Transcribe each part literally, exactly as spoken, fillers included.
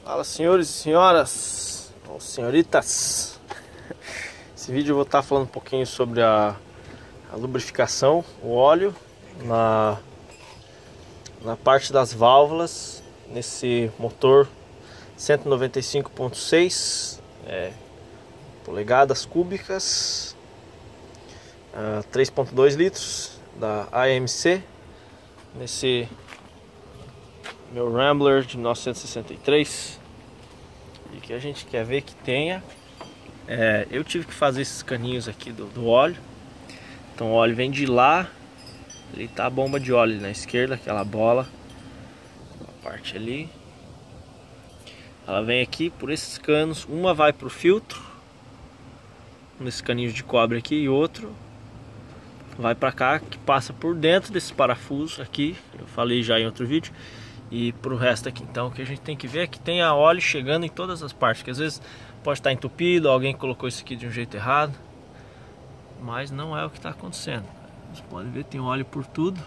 Fala, senhores e senhoras, ou senhoritas. Esse vídeo eu vou estar falando um pouquinho sobre a, a lubrificação, o óleo na, na parte das válvulas nesse motor cento e noventa e cinco ponto seis é, polegadas cúbicas, uh, três ponto dois litros da A M C, nesse meu Rambler de mil novecentos e sessenta e três. E que a gente quer ver que tenha, é, eu tive que fazer esses caninhos aqui do, do óleo. Então o óleo vem de lá, ali tá a bomba de óleo na esquerda, aquela bola, a parte ali. Ela vem aqui por esses canos, uma vai pro filtro, um desses caninhos de cobre aqui, e outro vai para cá, que passa por dentro desses parafusos aqui, eu falei já em outro vídeo, e pro resto aqui. Então o que a gente tem que ver é que tenha óleo chegando em todas as partes, que às vezes pode estar entupido, alguém colocou isso aqui de um jeito errado, mas não é o que está acontecendo. Vocês podem ver, tem óleo por tudo.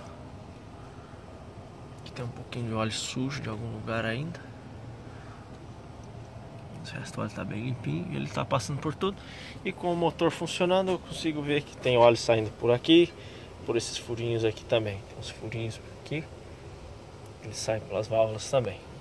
Aqui tem um pouquinho de óleo sujo de algum lugar ainda. O resto do óleo está bem limpinho, ele está passando por tudo. E com o motor funcionando, eu consigo ver que tem óleo saindo por aqui, por esses furinhos aqui também. Tem uns furinhos aqui, eles saem pelas válvulas também.